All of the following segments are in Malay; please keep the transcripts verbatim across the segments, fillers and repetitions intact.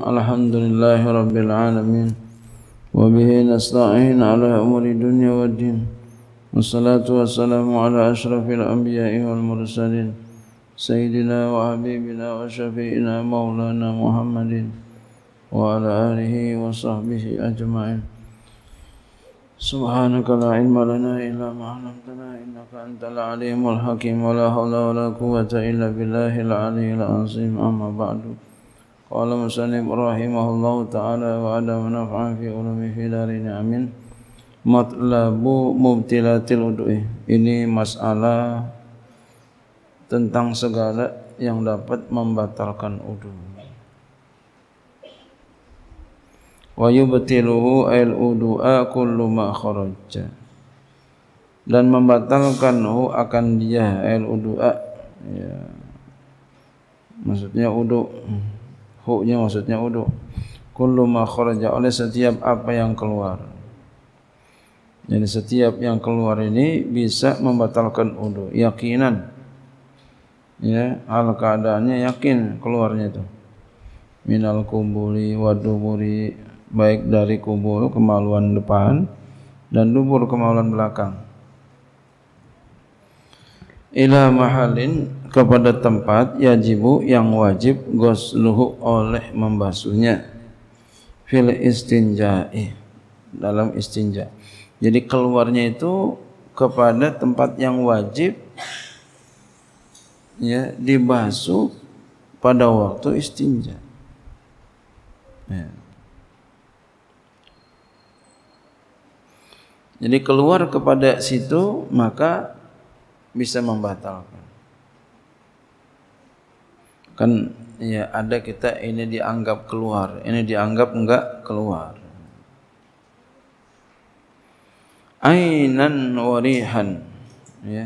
Alhamdulillahi Rabbil Alamin wa bihi nasta'in ala umuri dunya wa din. Wassalatu wassalamu ala ashrafil anbiya'i wal mursalin sayyidina wa habibina wa syafi'ina maulana Muhammadin wa ala alihi wa sahbihi ajma'in. Subhanaka la ilma lana illa ma 'allamtana innaka antal alimul hakim wa la hawla wa la quwwata illa billahil aliyyil azim. Amma ba'du. Qala musannif rahimahullahu ta'ala wa ada manafa'an fi ulumi fi darin amin. Matlabu mubtilatil wudu'i. Ini masalah tentang segala yang dapat membatalkan wudu. Wa yubtiluhu al wudu'a kullu ma kharaja. Dan membatalkanhu akan dia al wudu'a, ya. Maksudnya wudu. Huknya maksudnya wudu. Kullu ma kharaja, oleh setiap apa yang keluar. Jadi setiap yang keluar ini bisa membatalkan wudu, yakinan. Ya, hal keadaannya yakin keluarnya itu. Minal kubuli wa duburi, baik dari kubul kemaluan depan dan dubur kemaluan belakang. Ila mahalin, kepada tempat yajibu yang wajib ghusluhu, oleh membasuhnya, fil istinja'i, dalam istinja. Jadi keluarnya itu kepada tempat yang wajib, ya, dibasuh pada waktu istinja, ya. Jadi keluar kepada situ maka bisa membatalkan. Kan ya ada kita ini dianggap keluar, ini dianggap enggak keluar. Ainan warihan, ya.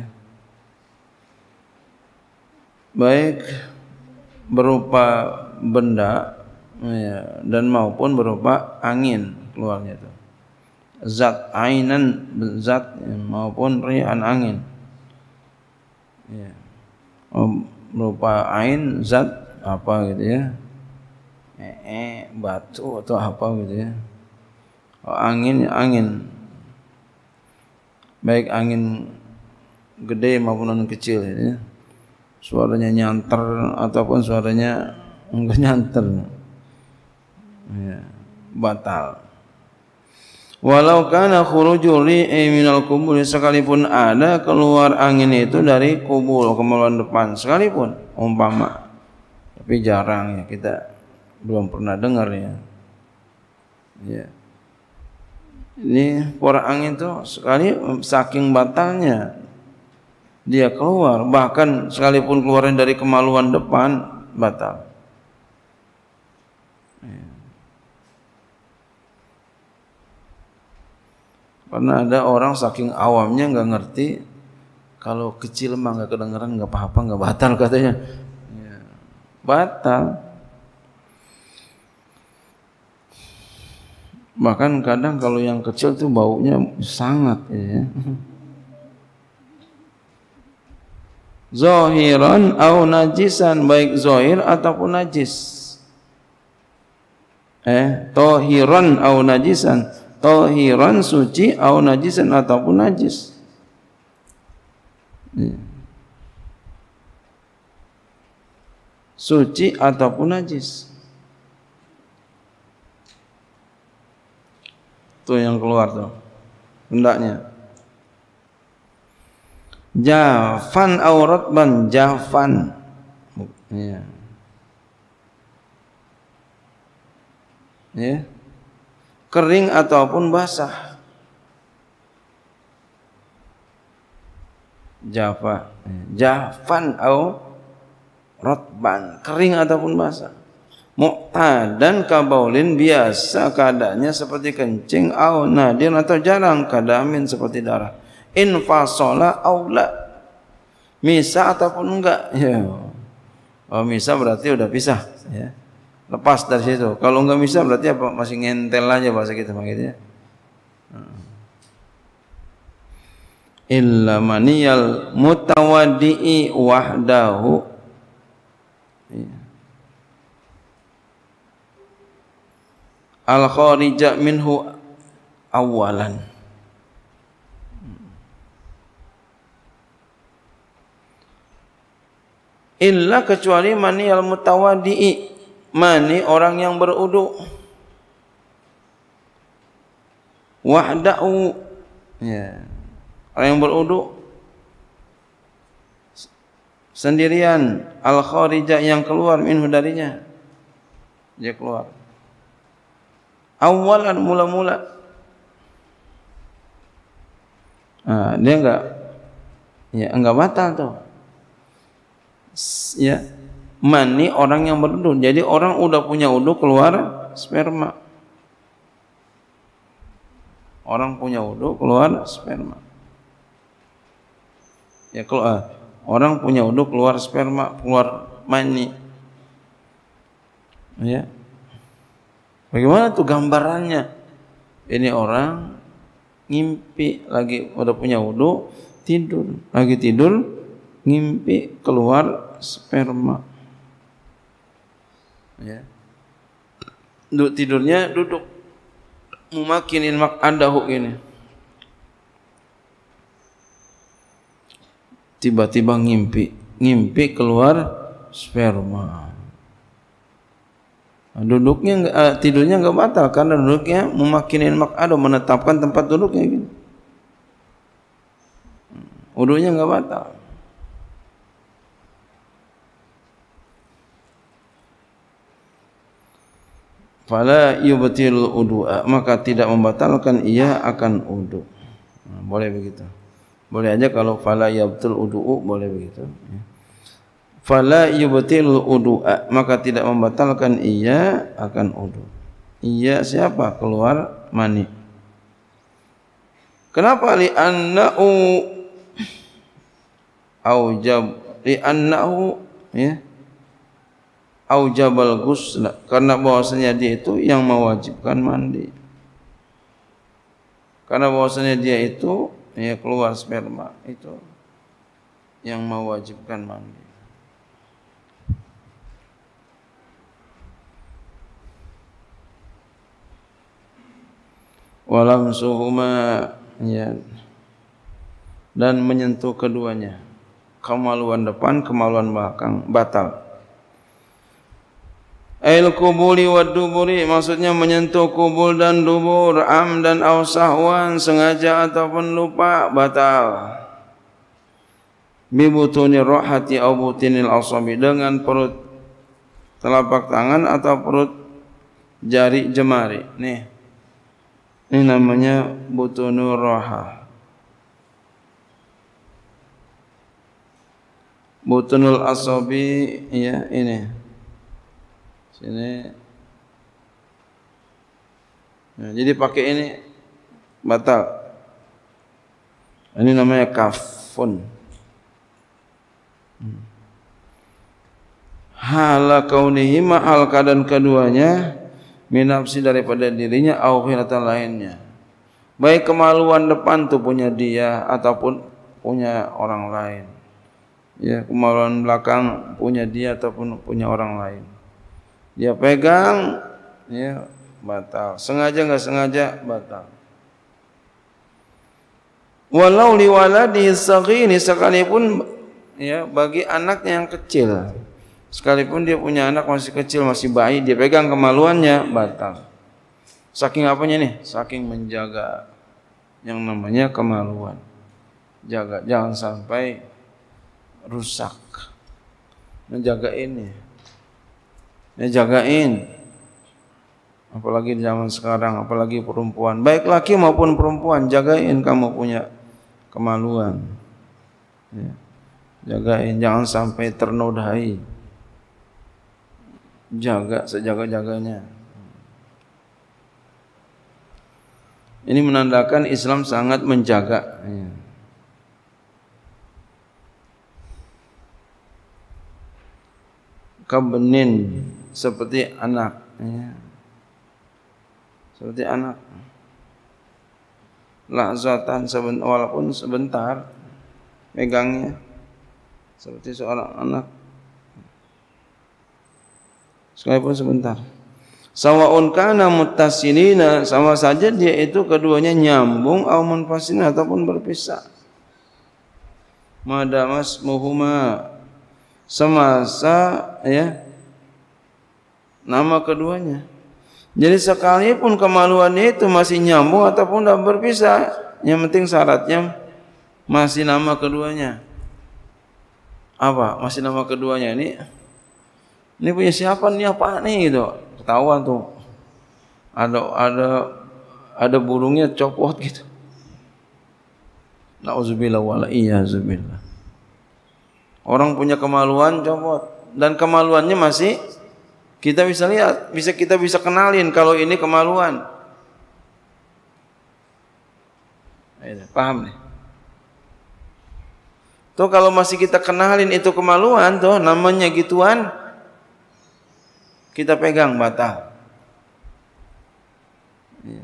Baik berupa benda, ya, dan maupun berupa angin keluarnya itu. Zat ainan, zat, ya, maupun rihan, angin. Ya. Berupa ain, zat apa gitu ya, eh, eh batu atau apa gitu ya. Oh, angin, angin, baik angin gede maupun angin kecil ya. Suaranya nyanter ataupun suaranya enggak nyanter, ya, batal. Walau kana khurujul ri'i minal kubul, sekalipun ada keluar angin itu dari kubul kemaluan depan sekalipun, umpama, tapi jarang ya, kita belum pernah dengar ya. Ya. Ini keluar angin itu sekali, saking batalnya dia keluar, bahkan sekalipun keluarnya dari kemaluan depan batal. Ya. Karena ada orang saking awamnya nggak ngerti, kalau kecil mah nggak kedengeran nggak apa-apa, nggak batal katanya. Ya, batal. Bahkan kadang kalau yang kecil tuh baunya sangat, ya. Zahiran au najisan, baik zahir ataupun najis. Eh, tohiran au najisan, tahiran suci, au najisan ataupun najis. Ya. Suci ataupun najis. Itu yang keluar tuh hendaknya. Jafan au ratban, jafan. Ya. Ya. Kering ataupun basah. Jafa, jafan au ratban, kering ataupun basah. Muqtadan kabaulin, biasa keadaannya seperti kencing, au nadir atau jarang kadamin seperti darah. Infasola au la, misa ataupun enggak, ya. Oh, misa berarti udah pisah, ya. Lepas dari situ. Kalau enggak bisa berarti apa? Masih ngentel aja bahasa kita makanya. Illa maniyal mutawaddi'i wahdahu. al kharija minhu awalan. Illa kecuali mani al mutawadi'i, mani orang yang berudu, wahdahu, ya, orang yang berudu sendirian, al kharija yang keluar minhu darinya, dia keluar awalan mula-mula. Nah, dia enggak, ya enggak batal tuh. Ya, mani orang yang berudu. Jadi orang udah punya wudu keluar sperma. Orang punya wudu keluar sperma. Ya kalau ah, orang punya wudu keluar sperma, keluar mani. Ya. Bagaimana tuh gambarannya? Ini orang ngimpi lagi udah punya wudu, tidur, lagi tidur, ngimpi keluar sperma. Ya. Duduk tidurnya duduk mumakinin maq'adahu ini. Tiba-tiba ngimpi, ngimpi keluar sperma. Nah, duduknya enggak, uh, tidurnya enggak batal karena duduknya mumakinin maq'adahu, menetapkan tempat duduknya gitu. Wudunya enggak batal. Fala yubtilul wudu'a, maka tidak membatalkan ia akan wudu. Nah, boleh begitu. Boleh aja kalau fala yubtil wudu'u, boleh begitu. Fala yubtilul wudu'a, maka tidak membatalkan ia akan wudu. Ia siapa? Keluar mani. Kenapa? Li annahu aujab, li annahu, ya, aujabal ghusla, karena bahwasanya dia itu yang mewajibkan mandi. Karena bahwasanya dia itu, ya, keluar sperma itu yang mewajibkan mandi. Walamsuhuma, ya, dan menyentuh keduanya, kemaluan depan, kemaluan belakang, batal. Ail kubuli wa duburi, maksudnya menyentuh kubul dan dubur, amdan aw sahwan, sengaja ataupun lupa, batal. Bi butuni rohati aw butinil asabi, dengan perut telapak tangan atau perut jari jemari. Nih, ini namanya butunur roha. Butunul asabi, ya, ini sini. Nah, jadi pakai ini batal. Ini namanya kafun. Hmm. Hala kaunihi, mahal keadaan keduanya, minapsi daripada dirinya, au khilatan lainnya. Baik kemaluan depan tuh punya dia ataupun punya orang lain. Ya, kemaluan belakang punya dia ataupun punya orang lain. Dia pegang, ya, batal. Sengaja enggak sengaja, batal. Walau liwaladihi saghiri, sekalipun, ya, bagi anaknya yang kecil, sekalipun dia punya anak masih kecil, masih bayi, dia pegang kemaluannya, batal. Saking apanya nih? Saking menjaga yang namanya kemaluan. Jaga, jangan sampai rusak. Menjaga ini. Ya, jagain. Apalagi di zaman sekarang, apalagi perempuan, baik laki maupun perempuan, jagain kamu punya kemaluan. Ya, jagain, jangan sampai ternodai. Jaga sejaga-jaganya. Ini menandakan Islam sangat menjaga. Ya. Kabenin, seperti anak, ya. Seperti anak. Lahzatan, walaupun sebentar megangnya, seperti seorang anak, sekalipun sebentar. Sawaun kana muttasilina, sama saja dia itu keduanya nyambung au munfasilin ataupun berpisah. Madamas muhuma, semasa ya nama keduanya. Jadi sekalipun kemaluannya itu masih nyambung ataupun tidak berpisah, yang penting syaratnya masih nama keduanya. Apa? Masih nama keduanya ini. Ini punya siapa nih, apa nih gitu. Ketahuan tuh. Ada ada ada burungnya copot gitu. Nauzubillah wala iyyazubillah. Orang punya kemaluan copot dan kemaluannya masih kita bisa lihat, bisa kita bisa kenalin kalau ini kemaluan. Ayo, paham nih? Tuh kalau masih kita kenalin itu kemaluan tuh namanya gituan, kita pegang batal. Ya.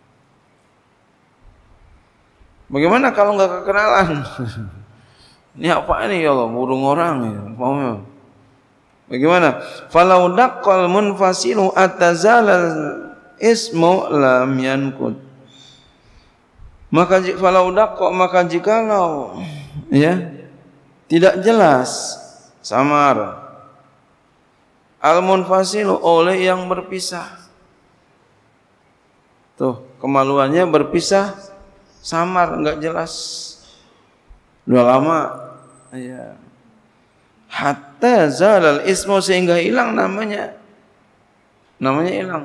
Bagaimana kalau nggak kekenalan? Ini apa ini ya Allah, burung orang ya. Mau bagaimana? Falau daqqal munfasilu atazalal ismu lam yanqud. Maka falau daqqa, maka jikalau ya tidak jelas samar al munfasilu oleh yang berpisah. Tuh, kemaluannya berpisah, samar, enggak jelas. Udah lama ya. Hatta zalal ismu, sehingga hilang namanya. Namanya hilang.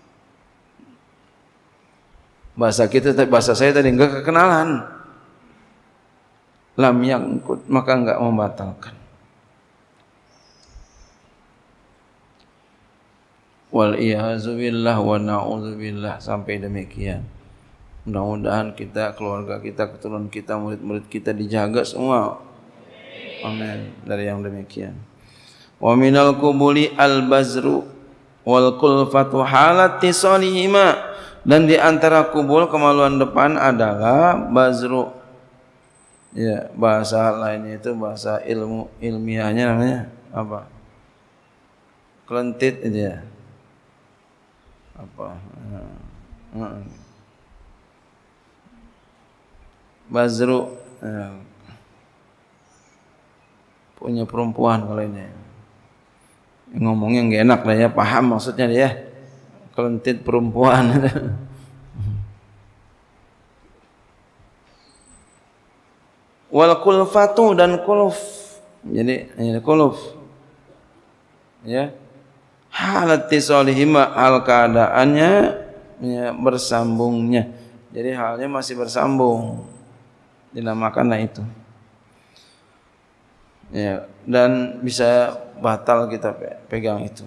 Bahasa kita, bahasa saya tadi enggak kekenalan. Lam yangkut, maka enggak membatalkan. Wal iyazu billah wa na'udzu billah, sampai demikian. Mudah-mudahan kita, keluarga kita, keturunan kita, murid-murid kita dijaga semua. Amin. Dari yang demikian. Wa minal qubuli al-bazru wal kulfatu halati salihima, dan di antara kubul kemaluan depan adalah bazru. Ya, bahasa lainnya itu bahasa ilmu ilmiahnya namanya apa? Kelentit itu ya. Apa? Heeh. Bazru ya. Punya perempuan kalau ini. Ngomongnya nggak enak lah ya, paham maksudnya dia. Kelentit perempuan. Wal kulfatu, dan kuluf. Jadi ini kuluf. Ya. Halat tisolihima, hal keadaannya ya, bersambungnya. Jadi halnya masih bersambung. Dinamakanlah itu. Ya, dan bisa batal kita pegang itu.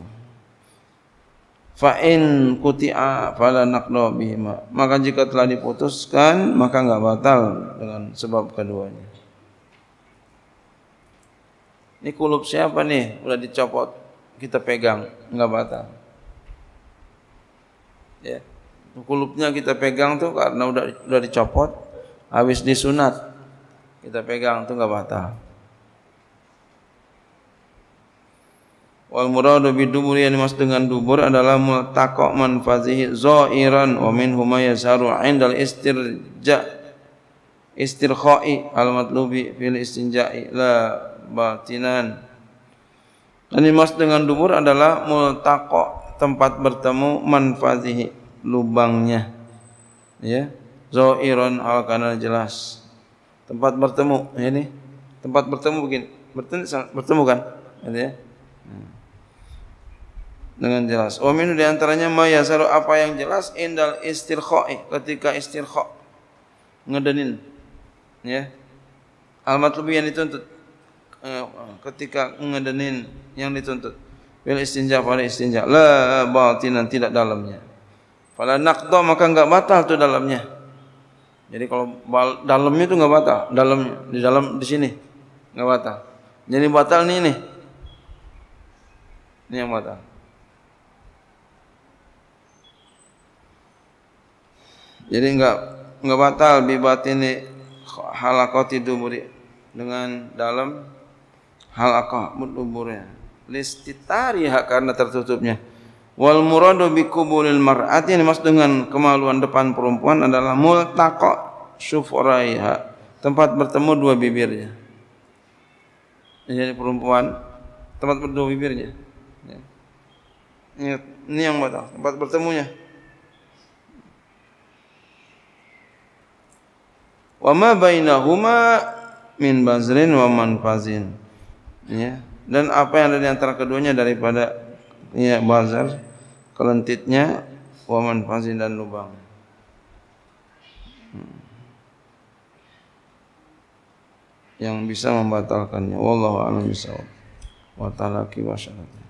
Fa in quti'a fala naqdu bihima, maka jika telah diputuskan maka enggak batal dengan sebab keduanya. Ini kulub siapa nih? Udah dicopot, kita pegang, enggak batal. Ya. Kulubnya kita pegang tuh karena udah udah dicopot, habis disunat. Kita pegang tuh enggak batal. Wal muradu bidubur, yang dimaksud dengan dubur adalah multaqa manfazihi zairan wa minhu ma yazharu 'indal istirja istirkha'i al matlubi fil istinja'i la batinan. Dan dimaksud dengan dubur adalah multaqa, tempat bertemu, manfazihi, lubangnya, ya, zairan al kana jelas, tempat bertemu. Ini tempat bertemu begini, bertemu, bertemu kan, ya, dengan jelas. Wa min di antaranya ma yasaru, apa yang jelas, indal istirkha'i, ketika istirkha, ngedenin, ya, al matlubi yang dituntut, ketika ngedenin yang dituntut, bil istinja, pada istinja, la batinan, tidak dalamnya. Fala naqda, maka enggak batal tuh dalamnya. Jadi kalau dalamnya itu enggak batal, dalamnya di dalam di sini enggak batal. Jadi batal nih nih. Ini yang batal. Jadi enggak enggak batal bi batini halaqati duburi, dengan dalam halaqah duburnya, listitariha, karena tertutupnya. Wal muradu bi qubulil mar'ati, yang dimaksud dengan kemaluan depan perempuan adalah multaqa syufraiha, tempat bertemu dua bibirnya. Jadi perempuan tempat berdua bibirnya. Ingat, ini yang batal, tempat bertemunya. Wa ma bainahuma min bazrin wa manfazin. Ya, dan apa yang ada di antara keduanya daripada ya bazar, kelentitnya, wa manfazin dan lubang. Hmm. Yang bisa membatalkannya. Wallahu a'lam bishawab. Wa ta'ala ki wa syarati.